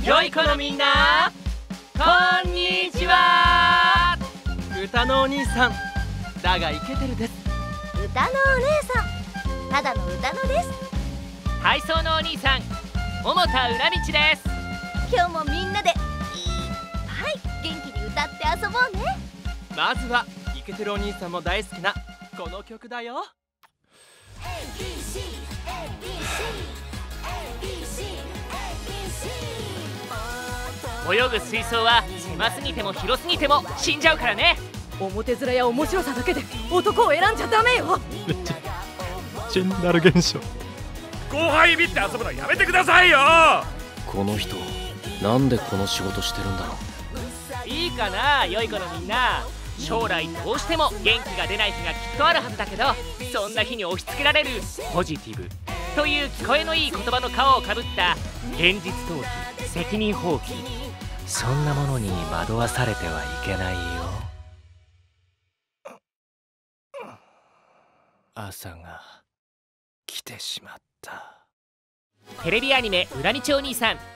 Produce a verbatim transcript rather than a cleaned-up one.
良い子のみんな、こんにちは。 歌のお兄さん、だがイケてるです。 歌のお姉さん、ただの歌のです。 体操のお兄さん、桃田裏道です。 今日もみんなでいっぱい元気に歌って遊ぼうね。 まずはイケてるお兄さんも大好きなこの曲だよ。 泳ぐ水槽は狭すぎても広すぎても死んじゃうからね。 表面や面白さだけで男を選んじゃダメよ。 チンダル現象。 後輩見って遊ぶのやめてくださいよ。 この人なんでこの仕事してるんだろう。いいかな、良い子のみんな。将来どうしても元気が出ない日がきっとあるはずだけど、そんな日に押し付けられるポジティブという聞こえのいい言葉の皮をかぶった現実逃避、責任放棄、そんなものに惑わされてはいけないよ。 朝が来てしまった。 テレビアニメ「裏道お兄さん」